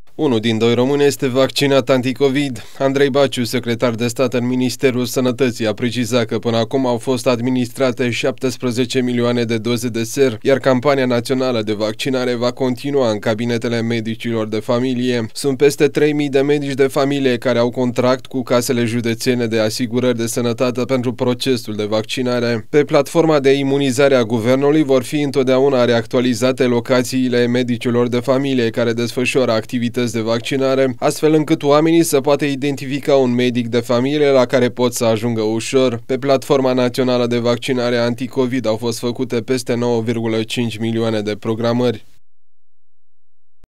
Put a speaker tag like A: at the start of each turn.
A: Unul din doi români este vaccinat anticovid. Andrei Baciu, secretar de stat în Ministerul Sănătății, a precizat că până acum au fost administrate 17 milioane de doze de ser, iar campania națională de vaccinare va continua în cabinetele medicilor de familie. Sunt peste 3.000 de medici de familie care au contract cu casele județene de asigurări de sănătate pentru procesul de vaccinare. Pe platforma de imunizare a guvernului vor fi întotdeauna reactualizate locațiile medicilor de familie care desfășoară activități de vaccinare, astfel încât oamenii să poată identifica un medic de familie la care pot să ajungă ușor. Pe platforma națională de vaccinare anticovid au fost făcute peste 9,5 milioane de programări.